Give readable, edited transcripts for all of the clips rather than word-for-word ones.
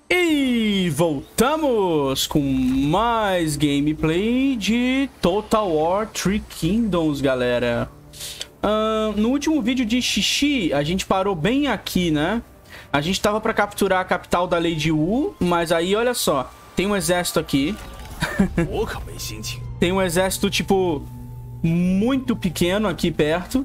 E voltamos com mais gameplay de Total War Three Kingdoms, galera. No último vídeo de Xixi, a gente parou bem aqui, né? A gente tava pra capturar a capital da Lady Wu, mas aí, olha só, tem um exército aqui. Tem um exército, tipo, muito pequeno aqui perto.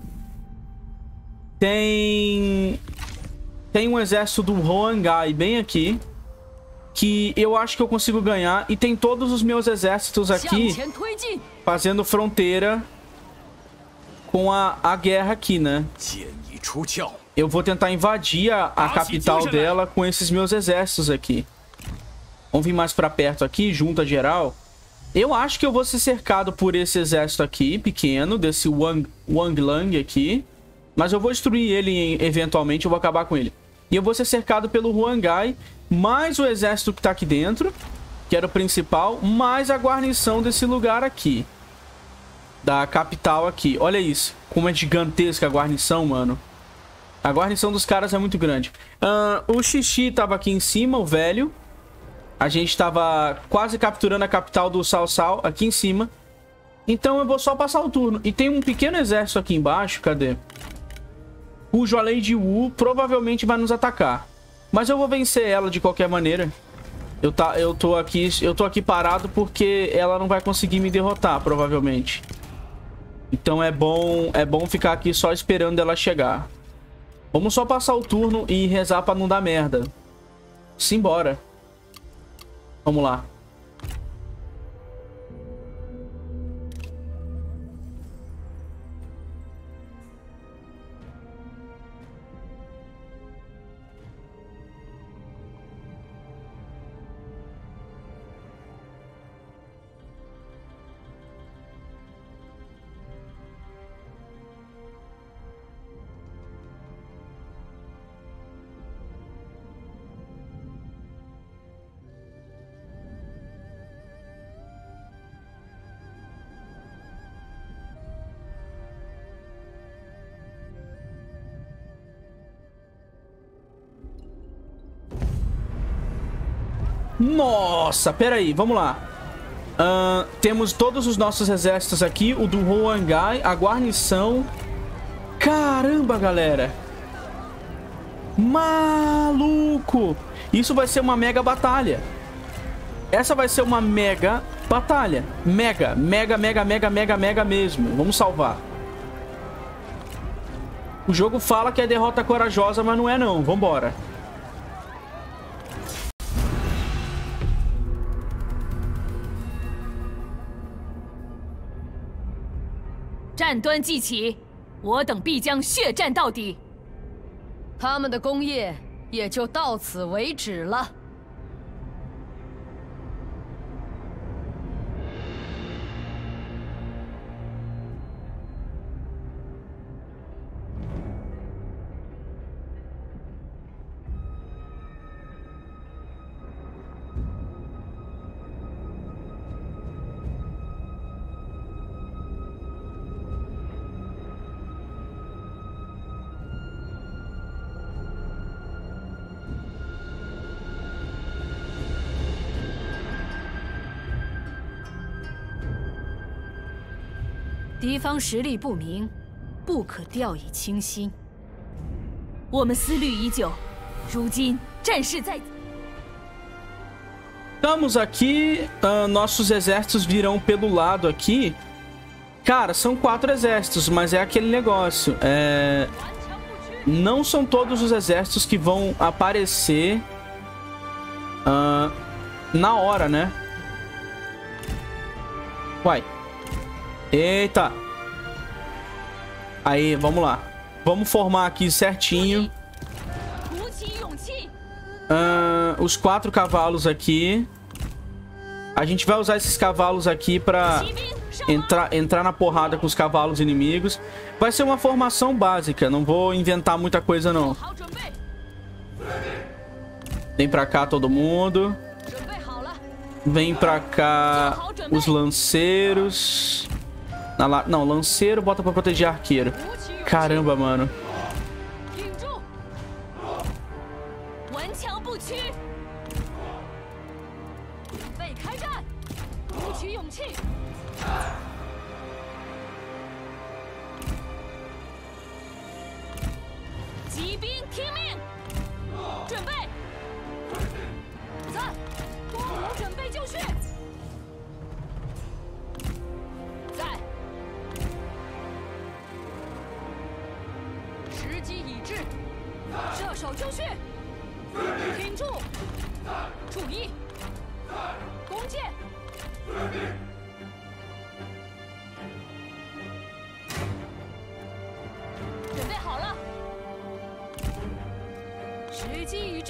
Tem um exército do Huangai bem aqui, que eu acho que eu consigo ganhar. E tem todos os meus exércitos aqui fazendo fronteira com a guerra aqui, né? Eu vou tentar invadir a capital dela com esses meus exércitos aqui. Vamos vir mais pra perto aqui, junta geral. Eu acho que eu vou ser cercado por esse exército aqui, pequeno, desse Wang Lang aqui. Mas eu vou destruir ele eventualmente, eu vou acabar com ele. E eu vou ser cercado pelo Huangai, mais o exército que tá aqui dentro, que era o principal, mais a guarnição desse lugar aqui. Da capital aqui. Olha isso, como é gigantesca a guarnição, mano. A guarnição dos caras é muito grande. O Xixi tava aqui em cima, o velho. A gente tava quase capturando a capital do Cao Cao aqui em cima. Então eu vou só passar o turno. E tem um pequeno exército aqui embaixo, cadê? Cujo a Lady Wu provavelmente vai nos atacar. Mas eu vou vencer ela de qualquer maneira. Eu tô aqui parado porque ela não vai conseguir me derrotar, provavelmente. Então é bom ficar aqui só esperando ela chegar. Vamos só passar o turno e rezar pra não dar merda. Simbora. Vamos lá. Nossa, pera aí, vamos lá. Temos todos os nossos exércitos aqui. O do Huangai, a guarnição. Caramba, galera. Maluco. Isso vai ser uma mega batalha. Essa vai ser uma mega batalha. Mega mesmo. Vamos salvar. O jogo fala que é derrota corajosa, mas não é não. Vambora. 战端既起，我等必将血战到底。 他们的功业也就到此为止了。 敌方实力不明，不可掉以轻心。我们思虑已久，如今战事在。 Estamos aqui, nossos exércitos virão pelo lado aqui. Cara, são 4 exércitos, mas é aquele negócio. Não são todos os exércitos que vão aparecer na hora, né? Uai. Eita. Aí, vamos lá. Vamos formar aqui certinho. Os 4 cavalos aqui. A gente vai usar esses cavalos aqui pra entrar na porrada com os cavalos inimigos. Vai ser uma formação básica. Não vou inventar muita coisa, não. Vem pra cá todo mundo. Vem pra cá os lanceiros. Não, lanceiro bota pra proteger arqueiro. Caramba, mano. 骑兵听命，准备。在，弓弩准备就绪。在，时机已至，射手就绪。挺住，注意，弓箭。准备好了。 时机已至。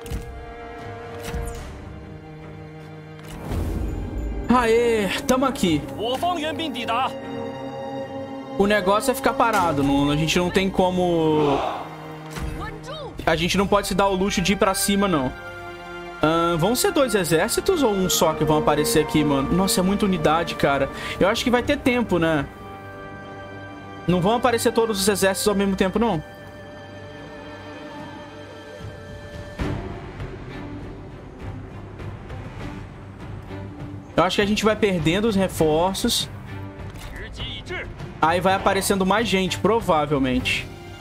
Aê, tamo aqui. O negócio é ficar parado. Não, a gente não tem como... A gente não pode se dar o luxo de ir pra cima, não. Vão ser 2 exércitos ou um só que vão aparecer aqui, mano? Nossa, é muita unidade, cara. Eu acho que vai ter tempo, né? Não vão aparecer todos os exércitos ao mesmo tempo, não? Eu acho que a gente vai perdendo os reforços. Aí vai aparecendo mais gente, provavelmente.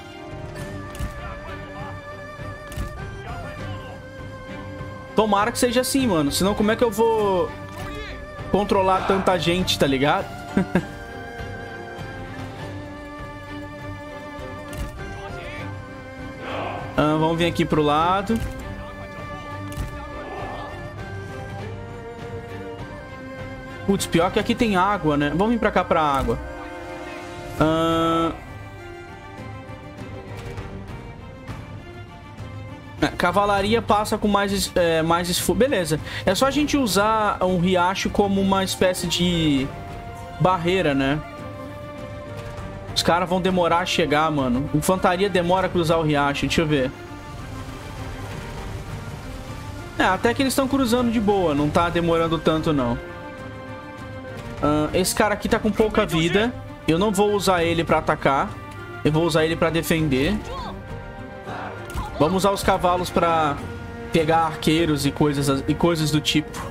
Tomara que seja assim, mano. Senão como é que eu vou controlar tanta gente, tá ligado? Vamos vir aqui pro lado. Putz, pior que aqui tem água, né? Vamos vir pra cá pra água. Cavalaria passa com mais esforço. Beleza. É só a gente usar um riacho como uma espécie de barreira, né? Os caras vão demorar a chegar, mano. Infantaria demora a cruzar o riacho. Deixa eu ver. Até que eles estão cruzando de boa. Não tá demorando tanto, não. Esse cara aqui tá com pouca vida. Eu não vou usar ele pra atacar. Eu vou usar ele pra defender. Vamos usar os cavalos pra pegar arqueiros e coisas do tipo.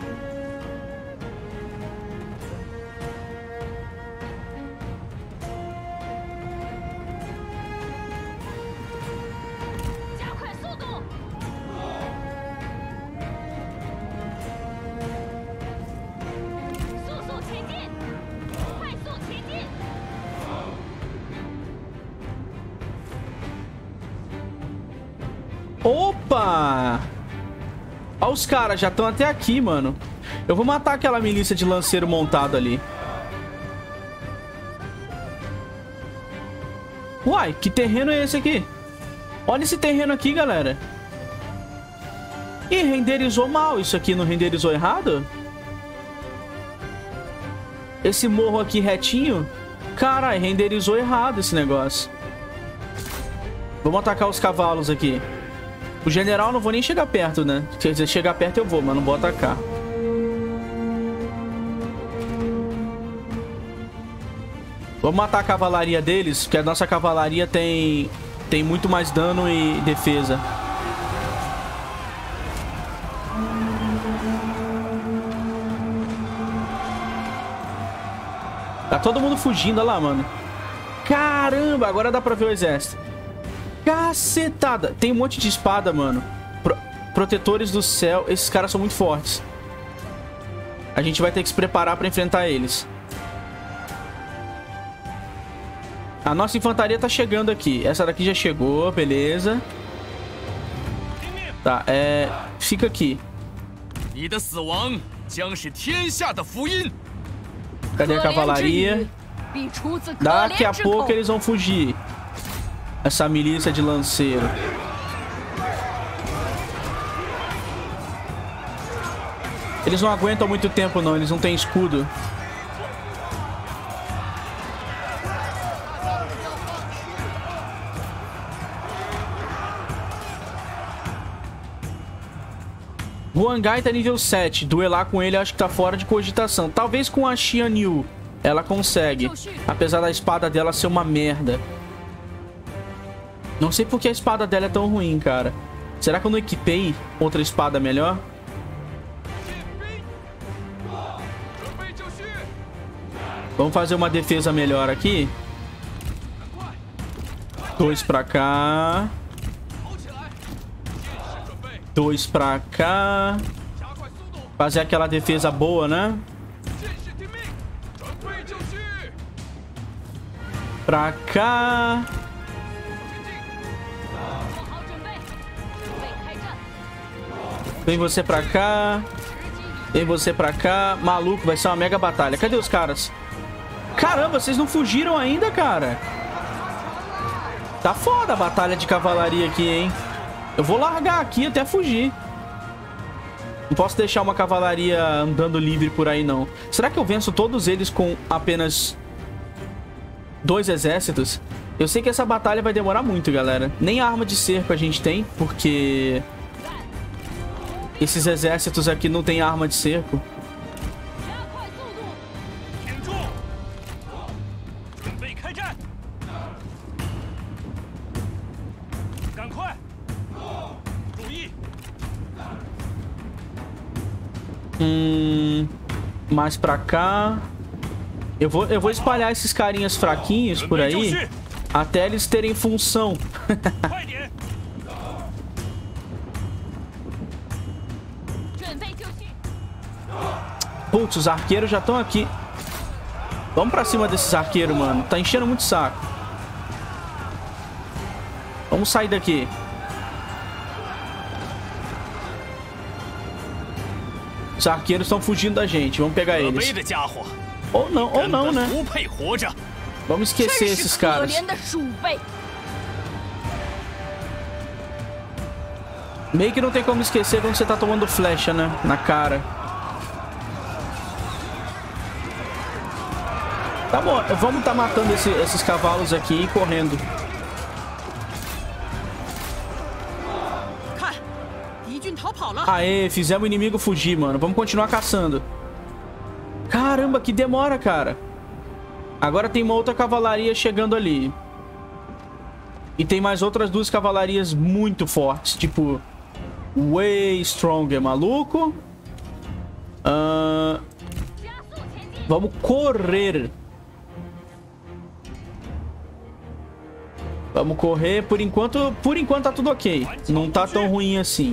Opa! Olha, os caras já estão até aqui, mano. Eu vou matar aquela milícia de lanceiro montado ali. Uai, que terreno é esse aqui? Olha esse terreno aqui, galera. Ih, renderizou mal. Isso aqui não renderizou errado? Esse morro aqui retinho? Caralho, renderizou errado esse negócio. Vamos atacar os cavalos aqui. O general não vou nem chegar perto, né? Quer dizer, chegar perto eu vou, mas não vou atacar. Vamos matar a cavalaria deles, porque a nossa cavalaria tem muito mais dano e defesa. Tá todo mundo fugindo, olha lá, mano. Caramba, agora dá pra ver o exército. Cacetada. Tem um monte de espada, mano. Protetores do céu. Esses caras são muito fortes. A gente vai ter que se preparar pra enfrentar eles. A nossa infantaria tá chegando aqui. Essa daqui já chegou, beleza. Tá, fica aqui. Cadê a cavalaria? Daqui a pouco eles vão fugir. Essa milícia de lanceiro. Eles não aguentam muito tempo, não. Eles não têm escudo. Huangai tá nível 7. Duelar com ele acho que tá fora de cogitação. Talvez com a Xian Yu ela consegue. Apesar da espada dela ser uma merda. Não sei porque a espada dela é tão ruim, cara. Será que eu não equipei outra espada melhor? Vamos fazer uma defesa melhor aqui. 2 pra cá. 2 pra cá. Fazer aquela defesa boa, né? Pra cá. Vem você pra cá. Vem você pra cá. Maluco, vai ser uma mega batalha. Cadê os caras? Caramba, vocês não fugiram ainda, cara? Tá foda a batalha de cavalaria aqui, hein? Eu vou largar aqui até fugir. Não posso deixar uma cavalaria andando livre por aí, não. Será que eu venço todos eles com apenas 2 exércitos? Eu sei que essa batalha vai demorar muito, galera. Nem arma de cerco a gente tem, porque esses exércitos aqui não tem arma de cerco. Mais pra cá. Eu vou espalhar esses carinhas fraquinhos por aí até eles terem função. Putz, os arqueiros já estão aqui. Vamos pra cima desses arqueiros, mano. Tá enchendo muito saco. Vamos sair daqui. Os arqueiros estão fugindo da gente. Vamos pegar eles. Ou não, né? Vamos esquecer esses caras. Meio que não tem como esquecer quando você tá tomando flecha, né? Na cara. Tá bom, vamos tá matando esses cavalos aqui e correndo. Aê, fizemos o inimigo fugir, mano. Vamos continuar caçando. Caramba, que demora, cara. Agora tem uma outra cavalaria chegando ali. E tem mais outras 2 cavalarias muito fortes. Tipo, way stronger, maluco. Vamos correr. Vamos correr. Por enquanto tá tudo ok. Não tá tão ruim assim.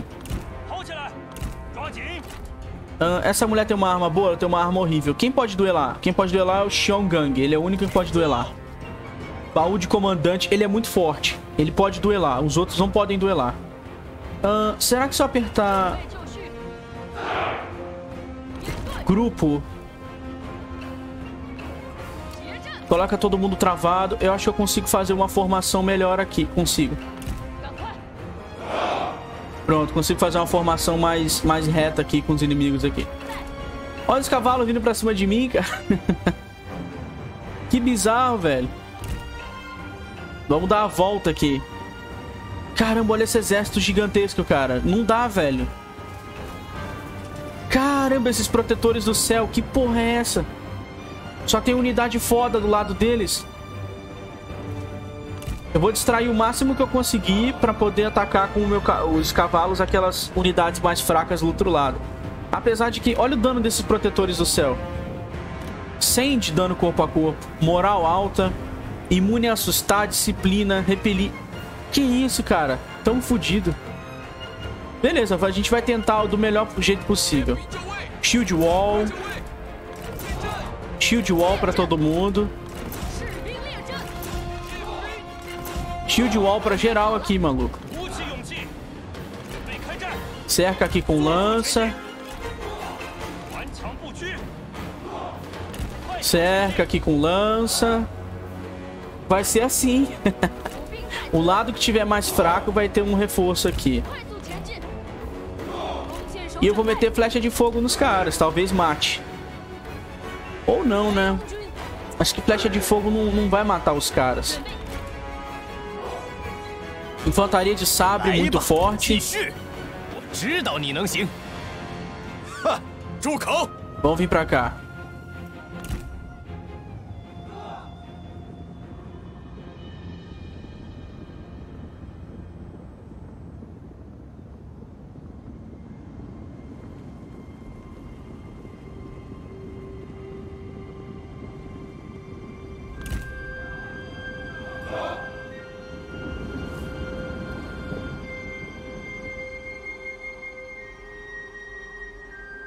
Essa mulher tem uma arma boa, ela tem uma arma horrível. Quem pode duelar? Quem pode duelar é o Xionggang. Ele é o único que pode duelar. Baú de comandante, ele é muito forte. Ele pode duelar, os outros não podem duelar. Será que se eu apertar grupo, coloca todo mundo travado, eu acho que eu consigo fazer uma formação melhor aqui. Consigo. Pronto, consigo fazer uma formação mais reta aqui com os inimigos aqui. Olha os cavalos vindo pra cima de mim, cara. Que bizarro, velho. Vamos dar a volta aqui. Caramba, olha esse exército gigantesco, cara. Não dá, velho. Caramba, esses protetores do céu. Que porra é essa? Só tem unidade foda do lado deles. Eu vou distrair o máximo que eu conseguir pra poder atacar com os cavalos aquelas unidades mais fracas do outro lado. Apesar de que... Olha o dano desses protetores do céu. 100 de dano corpo a corpo. Moral alta. Imune a assustar. Disciplina. Repelir. Que isso, cara? Tão fodido. Beleza, a gente vai tentar do melhor jeito possível. Shield Wall. Shield Wall pra todo mundo. Shield Wall pra geral aqui, maluco. Cerca aqui com lança. Cerca aqui com lança. Vai ser assim. O lado que tiver mais fraco vai ter um reforço aqui. E eu vou meter flecha de fogo nos caras. Talvez mate. Ou não, né? Acho que flecha de fogo não vai matar os caras. Infantaria de sabre muito forte. Vamos vir pra cá.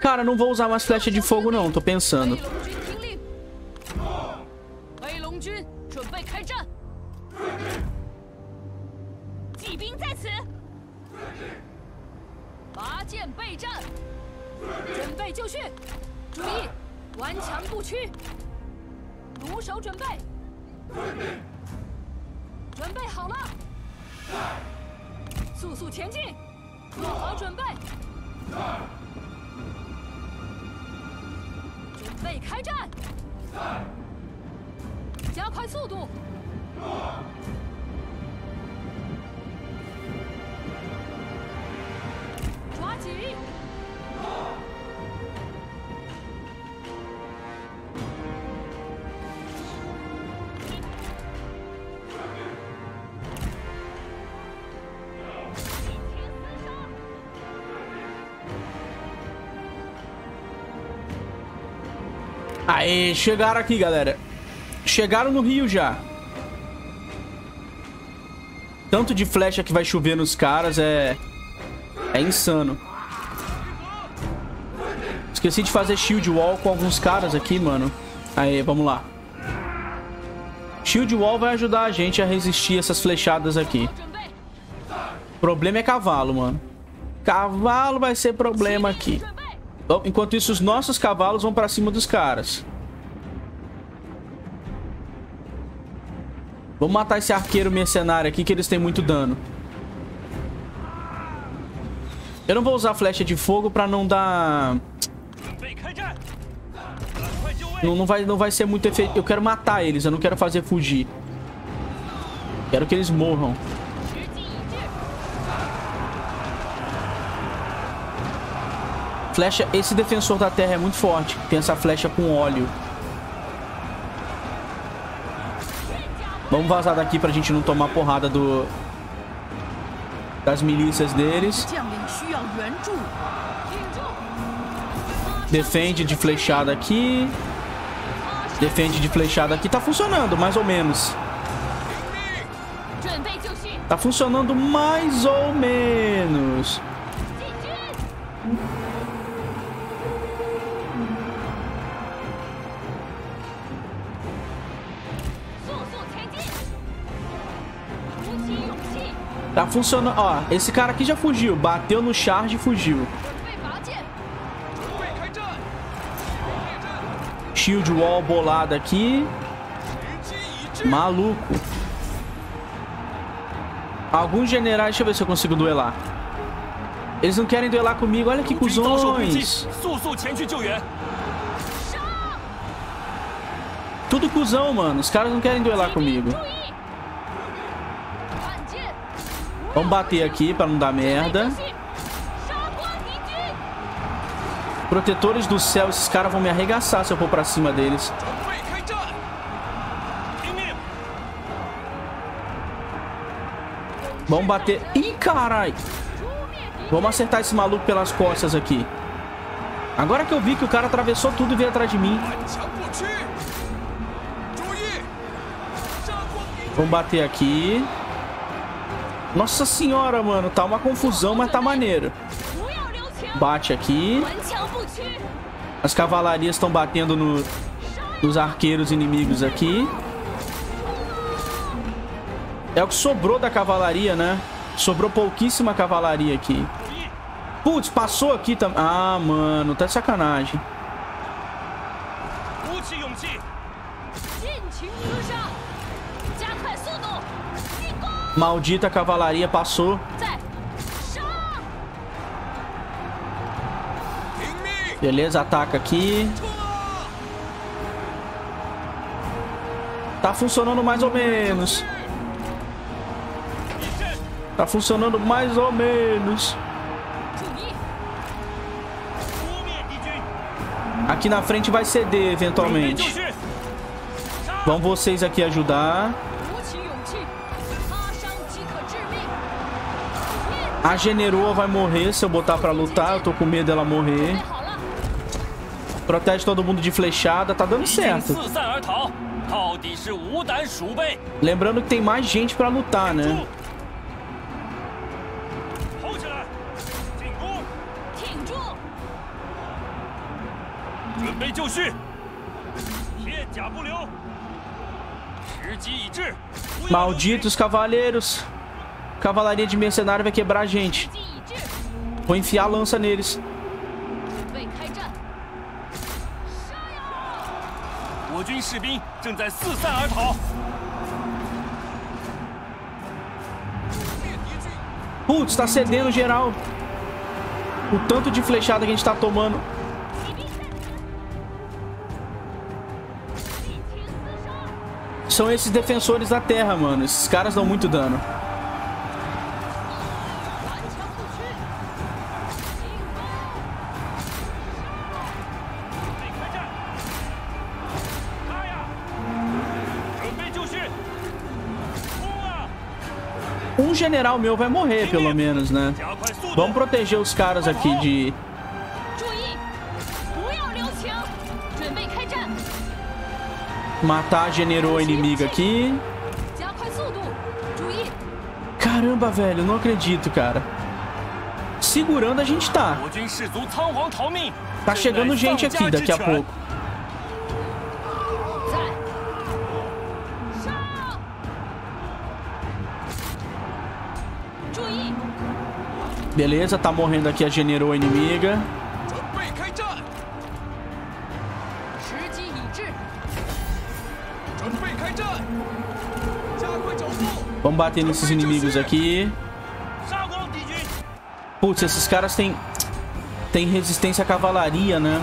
Cara, não vou usar mais flecha de fogo, não. Tô pensando. Aê, chegaram aqui, galera. Chegaram no rio já. Tanto de flecha que vai chover nos caras é insano. Esqueci de fazer shield wall com alguns caras aqui, mano. Aê, vamos lá. Shield wall vai ajudar a gente a resistir essas flechadas aqui. O problema é cavalo, mano. Cavalo vai ser problema aqui. Bom, enquanto isso, os nossos cavalos vão pra cima dos caras. Vamos matar esse arqueiro mercenário aqui, que eles têm muito dano. Eu não vou usar flecha de fogo pra não dar... Não vai ser muito efetivo. Eu quero matar eles, eu não quero fazer fugir. Quero que eles morram. Flecha, esse defensor da terra é muito forte. Tem essa flecha com óleo. Vamos vazar daqui pra gente não tomar porrada das milícias deles. Defende de flechada aqui. Defende de flechada aqui. Tá funcionando, mais ou menos. Tá funcionando mais ou menos. Tá funcionando. Ó, esse cara aqui já fugiu. Bateu no charge e fugiu. Shield wall bolado aqui. Maluco. Alguns generais... Deixa eu ver se eu consigo duelar. Eles não querem duelar comigo. Olha que cuzões. Tudo cuzão, mano. Os caras não querem duelar comigo. Vamos bater aqui pra não dar merda. Protetores do céu. Esses caras vão me arregaçar se eu for pra cima deles. Vamos bater. Ih, carai. Vamos acertar esse maluco pelas costas aqui. Agora que eu vi que o cara atravessou tudo e veio atrás de mim. Vamos bater aqui. Nossa senhora, mano. Tá uma confusão, mas tá maneiro. Bate aqui. As cavalarias estão batendo nos arqueiros inimigos aqui. É o que sobrou da cavalaria, né? Sobrou pouquíssima cavalaria aqui. Putz, passou aqui também. Ah, mano. Tá de sacanagem. Maldita cavalaria passou. Beleza, ataca aqui. Tá funcionando mais ou menos. Tá funcionando mais ou menos. Aqui na frente vai ceder eventualmente. Vão vocês aqui ajudar. A Generoa vai morrer se eu botar pra lutar. Eu tô com medo dela morrer. Protege todo mundo de flechada. Tá dando certo. Lembrando que tem mais gente pra lutar, né? 备就绪，片甲不留，时机已至。 Malditos cavaleiros. Cavalaria de mercenário vai quebrar a gente. Vou enfiar a lança neles. 准备开战。 我军士兵正在四散而逃。 Putz, tá cedendo geral. O tanto de flechada que a gente tá tomando. São esses defensores da terra, mano. Esses caras dão muito dano. Um general meu vai morrer, pelo menos, né? Vamos proteger os caras aqui de... Matar a generoa inimiga aqui. Caramba, velho. Não acredito, cara. Segurando a gente tá. Tá chegando gente aqui daqui a pouco. Beleza, tá morrendo aqui a generoa inimiga. Vamos bater nesses inimigos aqui. Putz, esses caras têm resistência à cavalaria, né?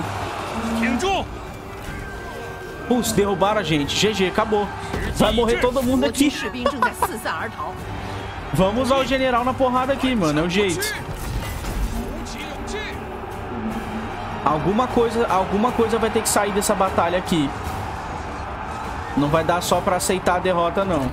Putz, derrubaram a gente. GG, acabou. Vai morrer todo mundo aqui. Vamos usar o general na porrada aqui, mano. É o jeito. Alguma coisa vai ter que sair dessa batalha aqui. Não vai dar só pra aceitar a derrota, não.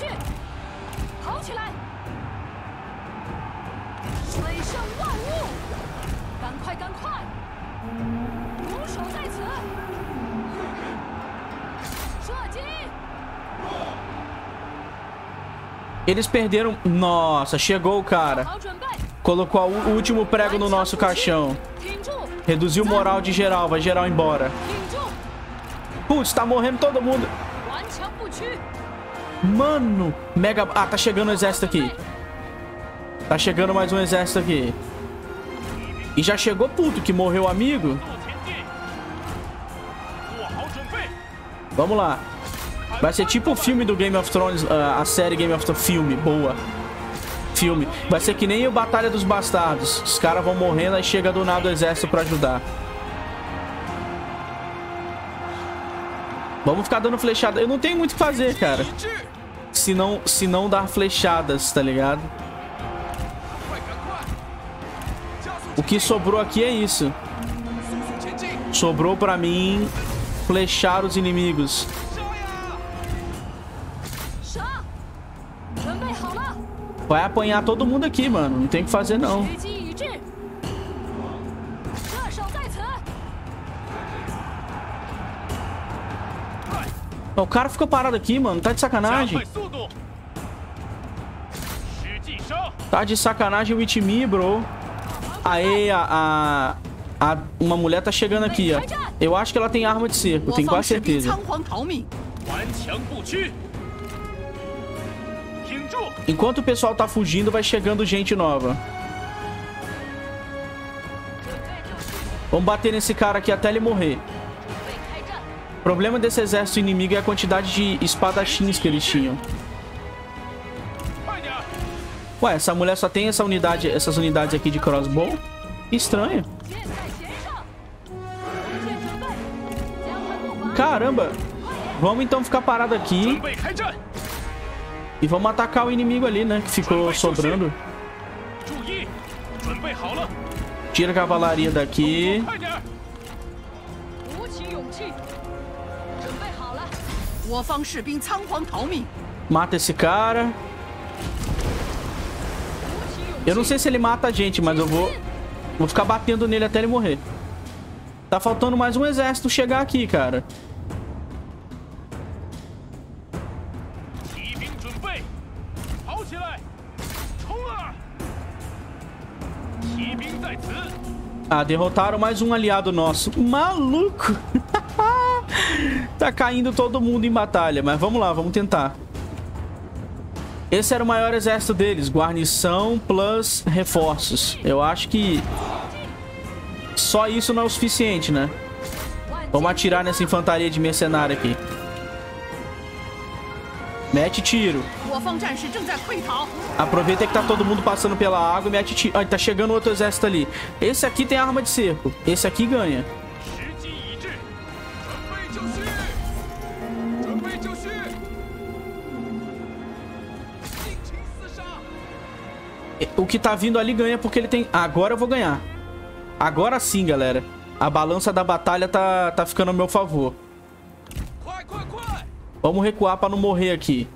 Eles perderam... Nossa, chegou o cara. Colocou o último prego no nosso caixão. Reduziu o moral de geral. Vai geral embora. Putz, tá morrendo todo mundo. Mano. Mega... Ah, tá chegando um exército aqui. Tá chegando mais um exército aqui. E já chegou puto que morreu o amigo. Vamos lá. Vai ser tipo o filme do Game of Thrones, a série Game of Thrones, filme, boa. Filme. Vai ser que nem o Batalha dos Bastardos. Os caras vão morrendo, aí chega do nada o exército pra ajudar. Vamos ficar dando flechada. Eu não tenho muito o que fazer, cara. Se não dar flechadas, tá ligado? O que sobrou aqui é isso. Sobrou pra mim flechar os inimigos. Vai apanhar todo mundo aqui, mano. Não tem o que fazer, não. O cara ficou parado aqui, mano. Tá de sacanagem. Tá de sacanagem with me, bro. Aê, uma mulher tá chegando aqui, ó. Eu acho que ela tem arma de cerco. Tenho quase certeza. Enquanto o pessoal tá fugindo, vai chegando gente nova. Vamos bater nesse cara aqui até ele morrer. O problema desse exército inimigo é a quantidade de espadachins que eles tinham. Ué, essa mulher só tem essas unidades aqui de crossbow? Estranho. Caramba. Vamos então ficar parado aqui. E vamos atacar o inimigo ali, né? Que ficou sobrando. Tira a cavalaria daqui. Mata esse cara. Eu não sei se ele mata a gente, mas eu vou ficar batendo nele até ele morrer. Tá faltando mais um exército chegar aqui, cara. Ah, derrotaram mais um aliado nosso. Maluco! Tá caindo todo mundo em batalha. Mas vamos lá, vamos tentar. Esse era o maior exército deles. Guarnição plus reforços. Eu acho que só isso não é o suficiente, né? Vamos atirar nessa infantaria de mercenário aqui. Mete tiro. Aproveita que tá todo mundo passando pela água e mete tiro. Ai, tá chegando outro exército ali. Esse aqui tem arma de cerco. Esse aqui ganha. O que tá vindo ali ganha porque ele tem... Agora eu vou ganhar. Agora sim, galera. A balança da batalha tá ficando a meu favor. Vamos recuar pra não morrer aqui.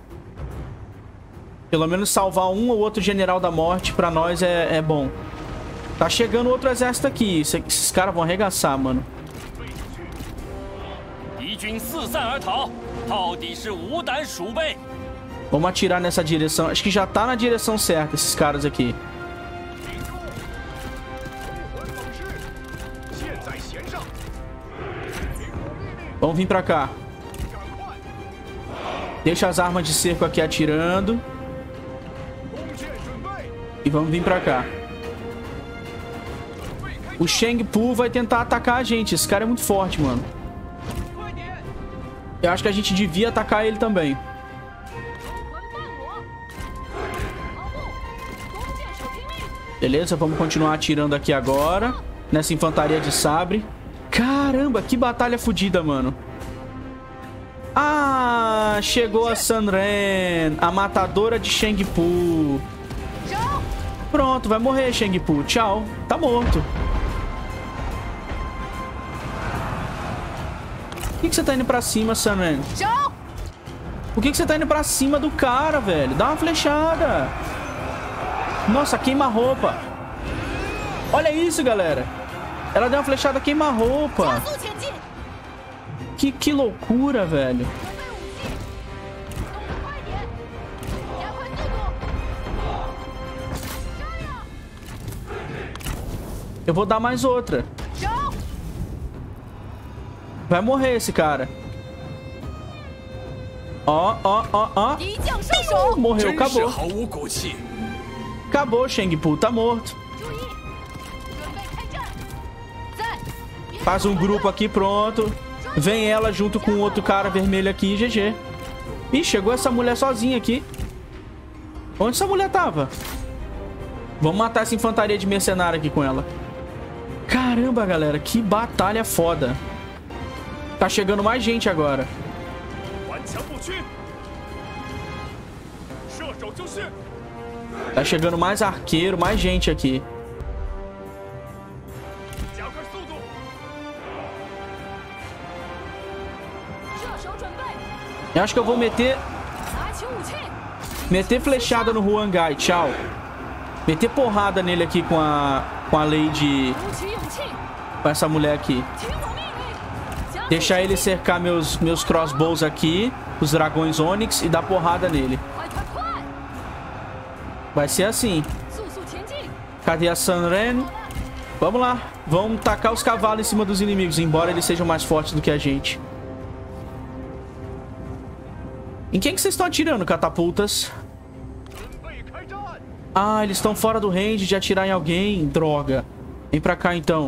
Pelo menos salvar um ou outro general da morte pra nós é bom. Tá chegando outro exército aqui. Esses caras vão arregaçar, mano. Vamos atirar nessa direção. Acho que já tá na direção certa esses caras aqui. Vamos vir pra cá. Deixa as armas de cerco aqui atirando. E vamos vir pra cá. O Shang Pu vai tentar atacar a gente. Esse cara é muito forte, mano. Eu acho que a gente devia atacar ele também. Beleza, vamos continuar atirando aqui agora. Nessa infantaria de sabre. Caramba, que batalha fodida, mano. Ah, chegou a Sun Ren, a matadora de Shang Pu. Pronto, vai morrer, Shang Pu. Tchau, tá morto. Por que você tá indo pra cima, Sun Ren? Por que você tá indo pra cima do cara, velho? Dá uma flechada. Nossa, queima-roupa. Olha isso, galera. Ela deu uma flechada queima-roupa. Que loucura, velho. Eu vou dar mais outra. Vai morrer esse cara. Ó. Morreu, acabou. Acabou, Shang Pu, tá morto. Faz um grupo aqui, pronto. Vem ela junto com o outro cara vermelho aqui, GG. Ih, chegou essa mulher sozinha aqui. Onde essa mulher tava? Vamos matar essa infantaria de mercenário aqui com ela. Caramba, galera, que batalha foda. Tá chegando mais gente agora. Tá chegando mais arqueiro, mais gente aqui. Eu acho que eu vou meter flechada no Huangai. Tchau. Meter porrada nele aqui com a Lady. Com essa mulher aqui. Deixar ele cercar meus crossbows aqui. Os dragões Onyx. E dar porrada nele. Vai ser assim. Cadê a Sun Ren? Vamos lá. Vamos tacar os cavalos em cima dos inimigos. Embora eles sejam mais fortes do que a gente. Em quem que vocês estão atirando, catapultas? Ah, eles estão fora do range de atirar em alguém. Droga. Vem pra cá, então.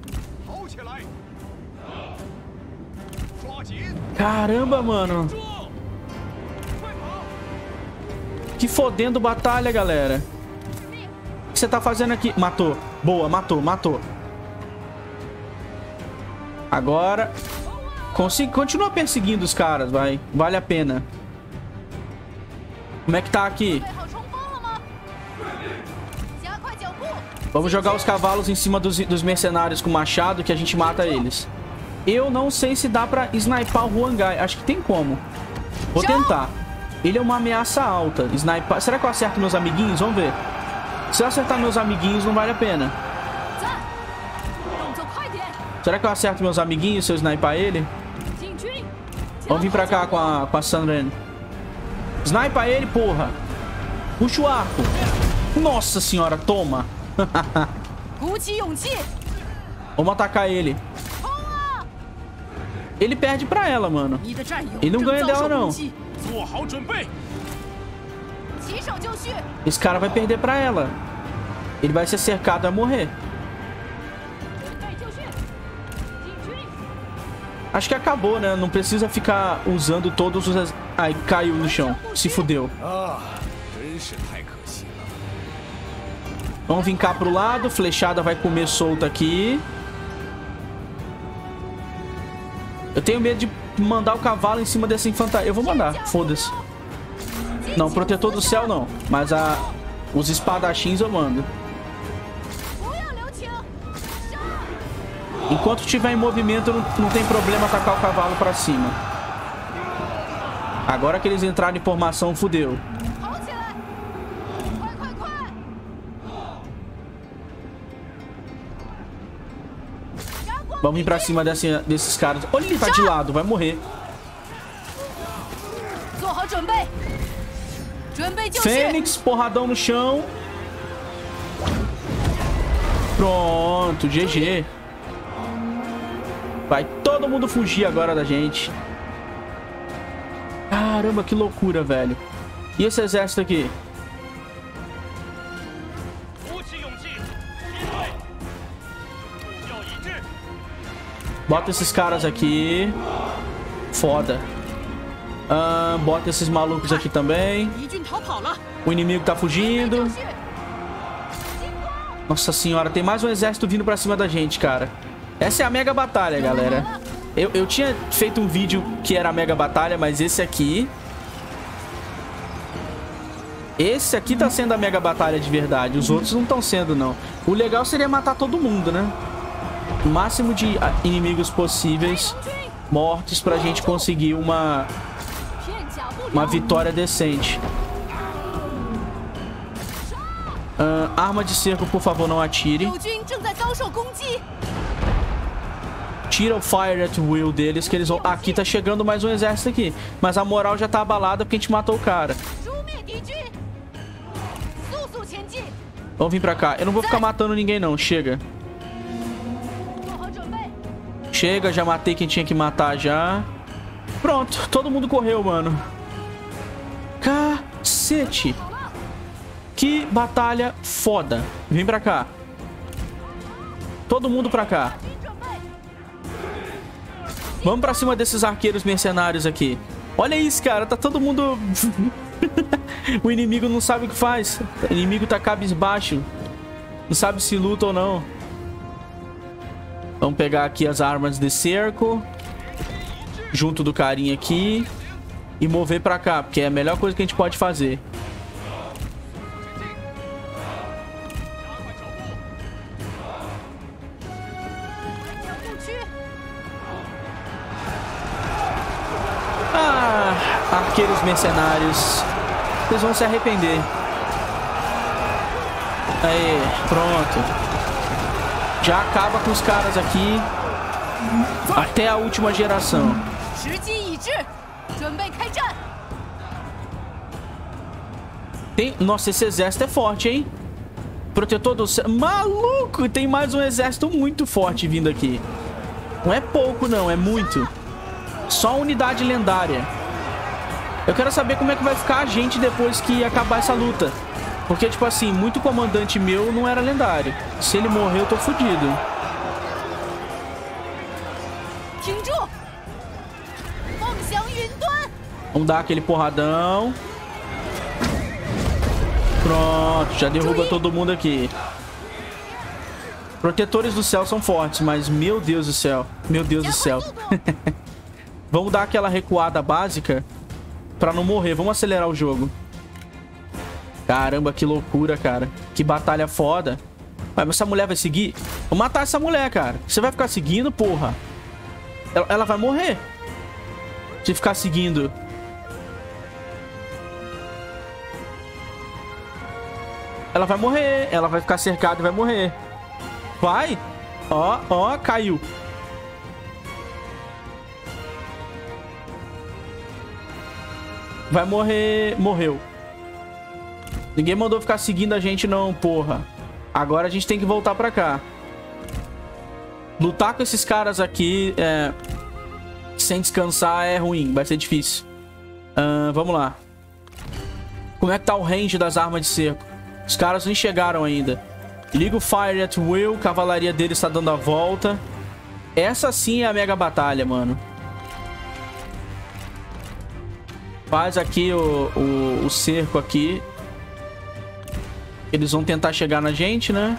Caramba, mano. Que fodendo batalha, galera. O que você tá fazendo aqui? Matou. Boa, matou. Agora... Continua perseguindo os caras, vai. Vale a pena. Como é que tá aqui? Vamos jogar os cavalos em cima dos mercenários com machado que a gente mata eles. Eu não sei se dá pra snipar o Huangai. Acho que tem como. Vou tentar. Ele é uma ameaça alta. Sniper... Será que eu acerto meus amiguinhos? Vamos ver. Se eu acertar meus amiguinhos, não vale a pena. Será que eu acerto meus amiguinhos se eu snipar ele? Vamos vir pra cá com a Sun Ren. Snipa ele, porra. Puxa o arco. Nossa senhora, toma. Vamos atacar ele. Ele perde pra ela, mano. Ele não ganha dela, não. Esse cara vai perder pra ela. Ele vai ser cercado e vai morrer. Acho que acabou, né? Não precisa ficar usando todos os... Ai, caiu no chão. Se fudeu. Vamos vir cá pro lado. Flechada vai comer solta aqui. Eu tenho medo de mandar o cavalo em cima dessa infantaria. Eu vou mandar, foda-se. Não, protetor do céu não. Mas os espadachins eu mando. Enquanto estiver em movimento, não tem problema atacar o cavalo pra cima. Agora que eles entraram em formação, fudeu. Vamos vir pra cima desses caras. Olha, ele tá de lado, vai morrer. Fênix, porradão no chão. Pronto, GG. Vai todo mundo fugir agora da gente. Caramba, que loucura, velho. E esse exército aqui? Bota esses caras aqui. Foda. Bota esses malucos aqui também. O inimigo tá fugindo. Nossa senhora, tem mais um exército vindo pra cima da gente, cara. Essa é a mega batalha, galera. Eu tinha feito um vídeo que era a mega batalha, mas esse aqui... Esse aqui tá sendo a mega batalha de verdade. Os outros não estão sendo, não. O legal seria matar todo mundo, né? O máximo de inimigos possíveis mortos pra gente conseguir uma vitória decente. Arma de cerco, por favor, não atire. Tira o fire at will deles, que eles vão... Aqui tá chegando mais um exército aqui. Mas a moral já tá abalada porque a gente matou o cara. Vamos vir pra cá. Eu não vou ficar matando ninguém, não. Chega. Chega, já matei quem tinha que matar já. Pronto, todo mundo correu, mano. Cacete. Que batalha foda. Vem pra cá. Todo mundo pra cá. Vamos pra cima desses arqueiros mercenários aqui. Olha isso, cara. Tá todo mundo... O inimigo não sabe o que faz. O inimigo tá cabisbaixo. Não sabe se luta ou não. Vamos pegar aqui as armas de cerco. Junto do carinha aqui. E mover pra cá, porque é a melhor coisa que a gente pode fazer. Arqueiros mercenários. Vocês vão se arrepender. Aí, pronto. Já acaba com os caras aqui. Até a última geração. Nossa, esse exército é forte, hein? Protetor do céu. Maluco! Tem mais um exército muito forte vindo aqui. Não é pouco, não. É muito. Só unidade lendária. Eu quero saber como é que vai ficar a gente depois que acabar essa luta. Porque, tipo assim, muito comandante meu não era lendário. Se ele morrer, eu tô fudido. Vamos dar aquele porradão. Pronto, já derruba todo mundo aqui. Protetores do céu são fortes, mas meu Deus do céu. Meu Deus do céu. Vamos dar aquela recuada básica pra não morrer. Vamos acelerar o jogo. Caramba, que loucura, cara. Que batalha foda. Mas essa mulher vai seguir? Vou matar essa mulher, cara. Você vai ficar seguindo, porra? Ela vai morrer. Se ficar seguindo. Ela vai morrer. Ela vai ficar cercada e vai morrer. Vai. Ó, ó, caiu. Vai morrer. Morreu. Ninguém mandou ficar seguindo a gente não, porra. Agora a gente tem que voltar pra cá. Lutar com esses caras aqui sem descansar é ruim. Vai ser difícil. Vamos lá. Como é que tá o range das armas de cerco? Os caras nem chegaram ainda. Liga o Fire at Will. Cavalaria deles está dando a volta. Essa sim é a mega batalha, mano. Faz aqui o cerco aqui. Eles vão tentar chegar na gente, né?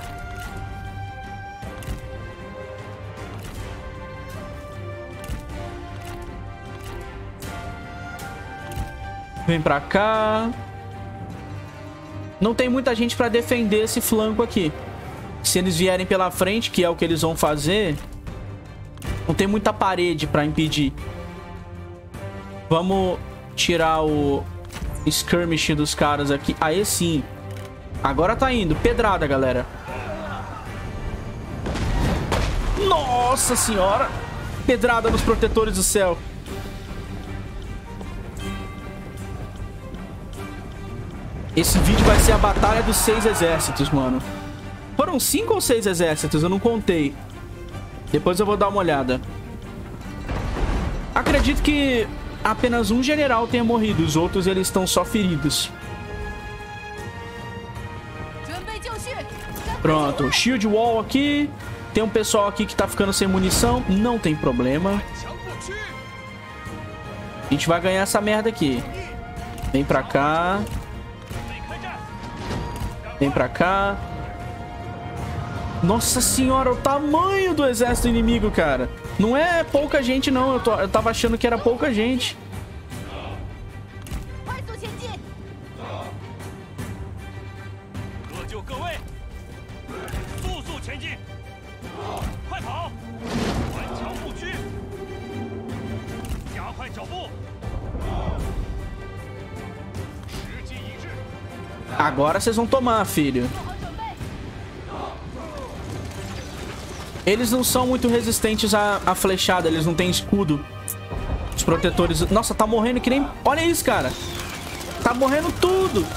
Vem pra cá. Não tem muita gente pra defender esse flanco aqui. Se eles vierem pela frente, que é o que eles vão fazer, não tem muita parede pra impedir. Vamos tirar o skirmish dos caras aqui. Aí sim. Agora tá indo. Pedrada, galera. Nossa senhora. Pedrada nos protetores do céu. Esse vídeo vai ser a batalha dos 6 exércitos, mano. Foram 5 ou 6 exércitos? Eu não contei. Depois eu vou dar uma olhada. Acredito que apenas um general tenha morrido. Os outros, eles estão só feridos. Pronto. Shield wall aqui. Tem um pessoal aqui que tá ficando sem munição. Não tem problema. A gente vai ganhar essa merda aqui. Vem pra cá. Vem pra cá. Nossa senhora, o tamanho do exército inimigo, cara. Não é pouca gente, não. Eu tava achando que era pouca gente. Agora vocês vão tomar, filho. Eles não são muito resistentes à flechada. Eles não têm escudo. Os protetores... Nossa, tá morrendo que nem... Olha isso, cara. Tá morrendo tudo.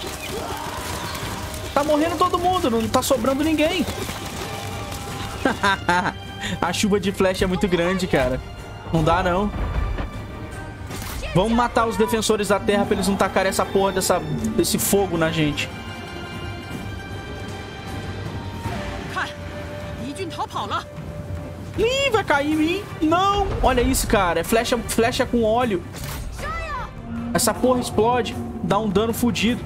Tá morrendo todo mundo. Não tá sobrando ninguém. A chuva de flecha é muito grande, cara. Não dá, não. Vamos matar os defensores da terra pra eles não tacarem essa porra desse fogo na gente. Ih, vai cair em mim. Não. Olha isso, cara. É flecha com óleo. Essa porra explode. Dá um dano fodido.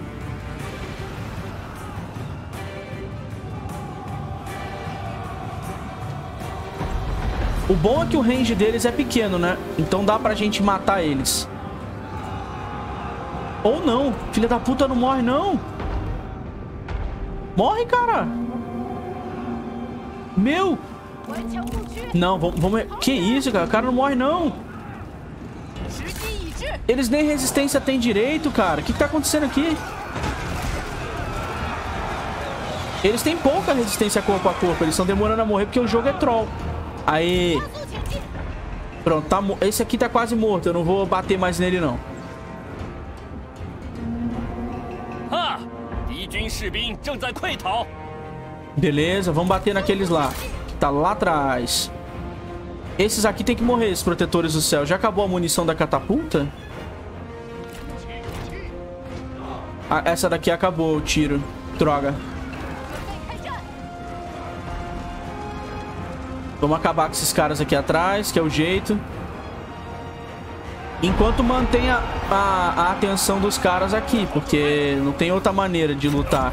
O bom é que o range deles é pequeno, né? Então dá pra gente matar eles. Ou não. Filha da puta não morre, não. Morre, cara. Meu. Não, vamos... Que isso, cara? O cara não morre, não. Eles nem resistência têm direito, cara. O que tá acontecendo aqui? Eles têm pouca resistência corpo a corpo. Eles estão demorando a morrer porque o jogo é troll. Aí. Pronto, tá, esse aqui tá quase morto. Eu não vou bater mais nele, não. Beleza, vamos bater naqueles lá. Que tá lá atrás. Esses aqui tem que morrer, esses protetores do céu. Já acabou a munição da catapulta? Ah, essa daqui acabou o tiro. Droga. Vamos acabar com esses caras aqui atrás, que é o jeito. Enquanto mantém a atenção dos caras aqui, porque não tem outra maneira de lutar.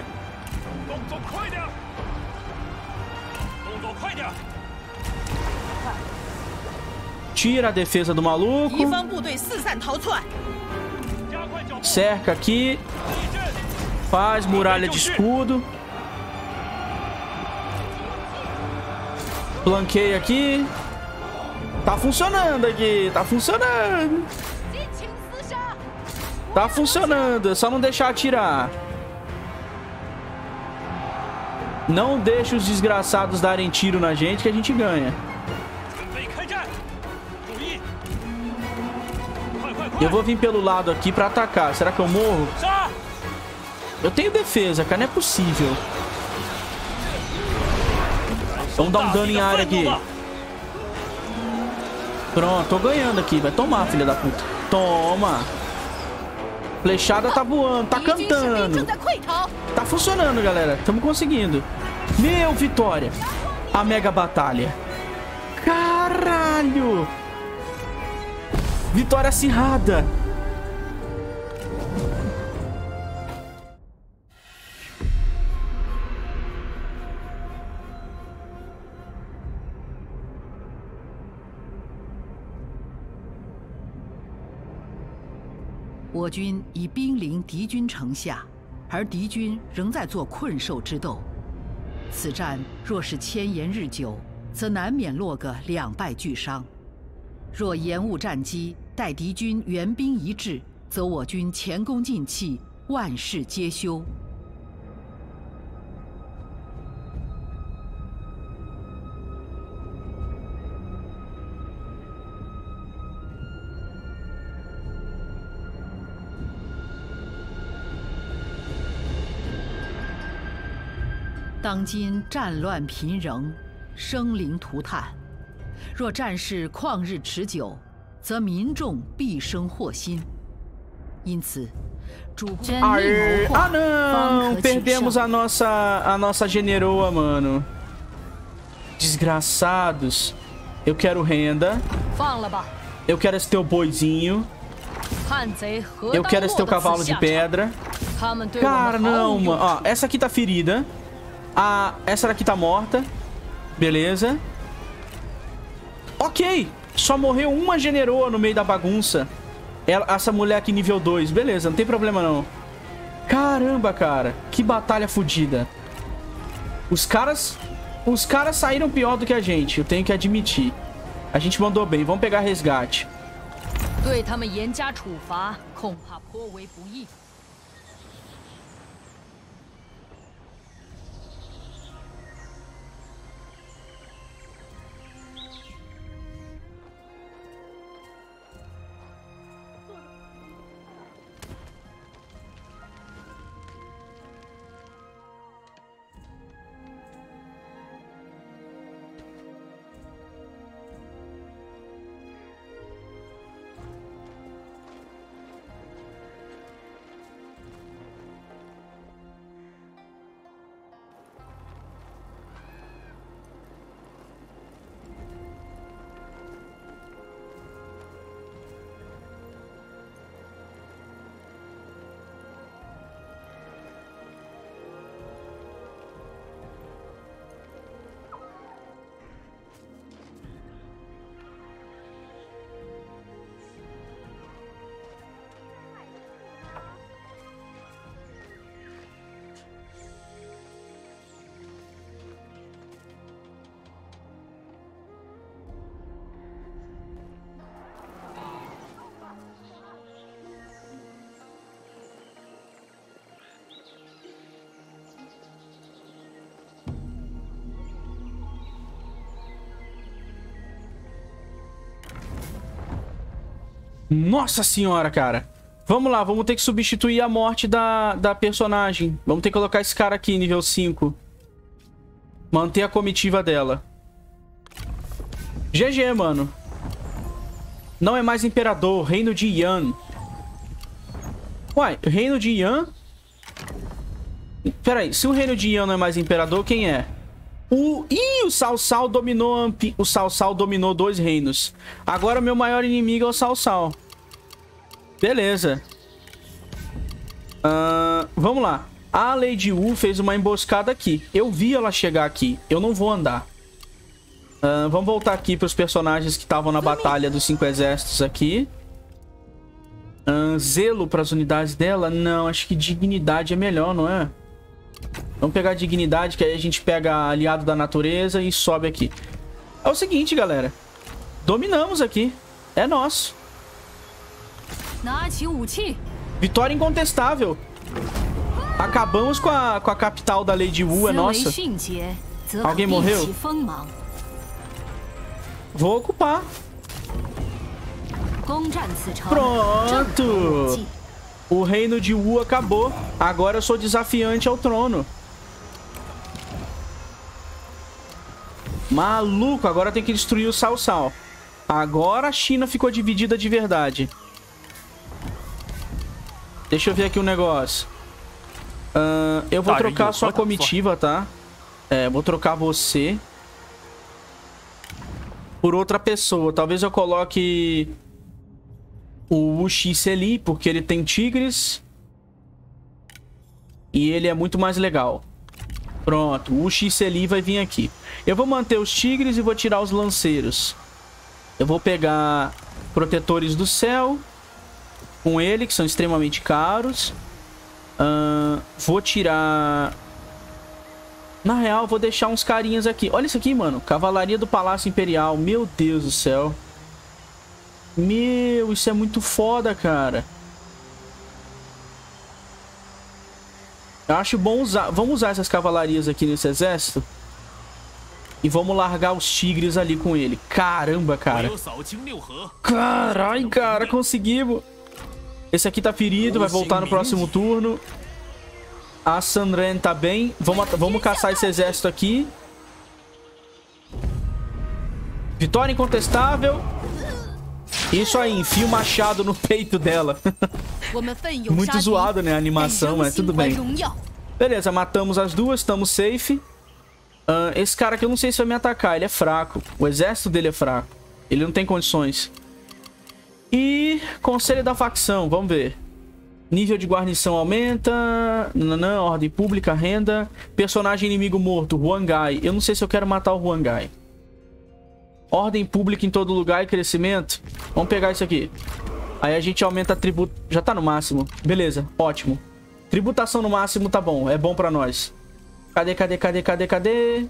Tira a defesa do maluco. Cerca aqui. Faz muralha de escudo. Flanqueia aqui. Tá funcionando aqui. Tá funcionando. Tá funcionando. É só não deixar atirar. Não deixa os desgraçados darem tiro na gente que a gente ganha. Eu vou vir pelo lado aqui pra atacar. Será que eu morro? Eu tenho defesa, cara. Não é possível. Vamos dar um dano em área aqui. Pronto, tô ganhando aqui. Vai tomar, filha da puta. Toma. Flechada tá voando, tá cantando. Tá funcionando, galera. Tamo conseguindo. Meu, vitória. A mega batalha. Caralho. Vitória acirrada. "我军已兵临敌军城下，而敌军仍在做困兽之斗。此战若是牵延日久，则难免落个两败俱伤。若延误战机，待敌军援兵一至，则我军前功尽弃，万事皆休。" 当今战乱频仍，生灵涂炭。若战事旷日持久，则民众必生祸心。因此，主公 Ah não! Perdemos a nossa generoa, mano. Desgraçados. Eu quero renda. Eu quero esse teu boizinho. Eu quero esse teu cavalo de pedra. Cara, não, mano. Ó, essa aqui tá ferida. Essa daqui tá morta. Beleza. Ok. Só morreu uma generoa no meio da bagunça. Essa mulher aqui nível 2. Beleza, não tem problema não. Caramba, cara. Que batalha fodida. Os caras saíram pior do que a gente. Eu tenho que admitir. A gente mandou bem. Vamos pegar resgate. 对他们严加处罚，恐怕颇为不易。 Nossa senhora, cara. Vamos lá, vamos ter que substituir a morte da personagem. Vamos ter que colocar esse cara aqui, nível 5. Manter a comitiva dela. GG, mano. Não é mais imperador, reino de Yan. Uai, reino de Yan? Pera aí, se o reino de Yan não é mais imperador, quem é? Ih, o Cao Cao dominou. O Cao Cao dominou 2 reinos. Agora o meu maior inimigo é o Cao Cao. Beleza. Vamos lá. A Lady Wu fez uma emboscada aqui. Eu vi ela chegar aqui. Eu não vou andar. Vamos voltar aqui para os personagens que estavam na batalha dos 5 exércitos aqui. Zelo para as unidades dela? Não, acho que dignidade é melhor, não é? Vamos pegar dignidade, que aí a gente pega aliado da natureza e sobe aqui. É o seguinte, galera. Dominamos aqui. É nosso. Vitória incontestável. Acabamos com a capital da Lady Wu, é nossa. Alguém morreu? Vou ocupar. Pronto. O reino de Wu acabou. Agora eu sou desafiante ao trono. Maluco, agora tem que destruir o Cao Cao. Agora a China ficou dividida de verdade. Deixa eu ver aqui um negócio. Eu vou trocar a sua comitiva, tá? Vou trocar você por outra pessoa. Talvez eu coloque o Wu Xiceli, porque ele tem tigres. E ele é muito mais legal. Pronto, o Wu Xiceli vai vir aqui. Eu vou manter os tigres e vou tirar os lanceiros. Eu vou pegar protetores do céu com ele, que são extremamente caros. Vou tirar... Na real, vou deixar uns carinhas aqui. Olha isso aqui, mano. Cavalaria do Palácio Imperial. Meu Deus do céu. Meu, isso é muito foda, cara. Eu acho bom usar... Vamos usar essas cavalarias aqui nesse exército. E vamos largar os tigres ali com ele. Caramba, cara. Caralho, cara. Conseguimos. Esse aqui tá ferido. Vai voltar no próximo turno. A Sanren tá bem. Vamos caçar esse exército aqui. Vitória incontestável. Isso aí. Enfia o machado no peito dela. Muito zoado, né? A animação, mas tudo bem. Beleza, matamos as duas. Estamos safe. Esse cara aqui eu não sei se vai me atacar. Ele é fraco. O exército dele é fraco. Ele não tem condições. E... Conselho da facção. Vamos ver. Nível de guarnição aumenta. Ordem pública, renda. Personagem inimigo morto. Huangai. Eu não sei se eu quero matar o Huangai. Ordem pública em todo lugar e crescimento. Vamos pegar isso aqui. Aí a gente aumenta a tributo. Já tá no máximo. Beleza, ótimo. Tributação no máximo tá bom. É bom pra nós. Cadê?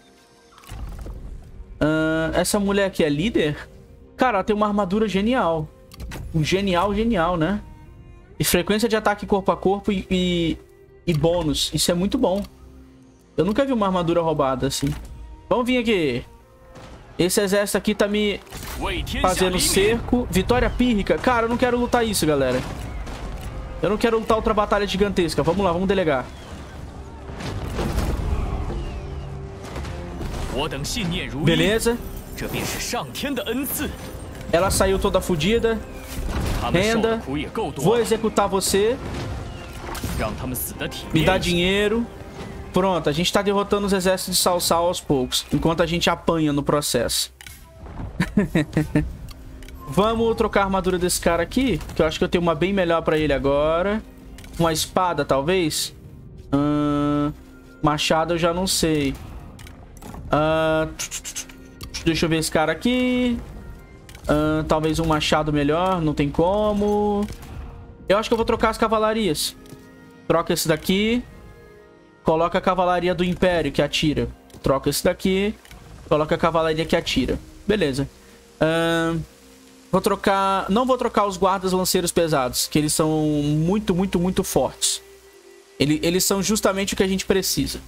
Essa mulher aqui é líder? Cara, ela tem uma armadura genial. Genial, né? E frequência de ataque corpo a corpo e bônus. Isso é muito bom. Eu nunca vi uma armadura roubada assim. Vamos vir aqui. Esse exército aqui tá me fazendo cerco. Vitória pírrica. Cara, eu não quero lutar isso, galera. Eu não quero lutar outra batalha gigantesca. Vamos lá, vamos delegar. Beleza. Ela saiu toda fodida. Renda. Vou executar você. Me dá dinheiro. Pronto, a gente tá derrotando os exércitos de Cao Cao aos poucos. Enquanto a gente apanha no processo. Vamos trocar a armadura desse cara aqui. Que eu acho que eu tenho uma bem melhor pra ele agora. Uma espada, talvez. Machado eu já não sei. Deixa eu ver esse cara aqui. Talvez um machado melhor. Não tem como. Eu acho que eu vou trocar as cavalarias. Troca esse daqui. Coloca a cavalaria do Império que atira. Troca esse daqui. Coloca a cavalaria que atira. Beleza. Vou trocar... Não vou trocar os guardas lanceiros pesados. Que eles são muito fortes. Eles são justamente o que a gente precisa.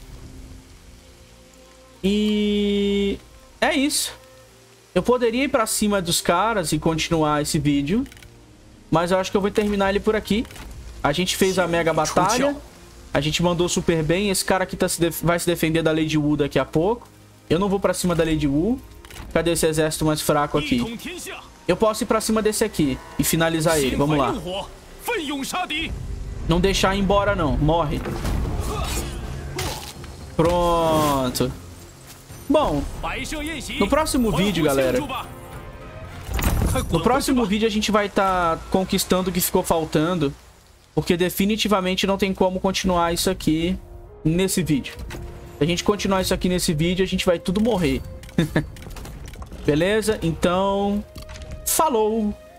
E... é isso. Eu poderia ir pra cima dos caras e continuar esse vídeo. Mas eu acho que eu vou terminar ele por aqui. A gente fez a mega batalha. A gente mandou super bem. Esse cara aqui vai se defender da Lady Wu daqui a pouco. Eu não vou pra cima da Lady Wu. Cadê esse exército mais fraco aqui? Eu posso ir pra cima desse aqui e finalizar ele. Vamos lá. Não deixar ir embora, não. Morre. Pronto. Bom, no próximo vídeo, galera, no próximo vídeo a gente vai estar conquistando o que ficou faltando, porque definitivamente não tem como continuar isso aqui nesse vídeo. Se a gente continuar isso aqui nesse vídeo, a gente vai tudo morrer. Beleza? Então, falou!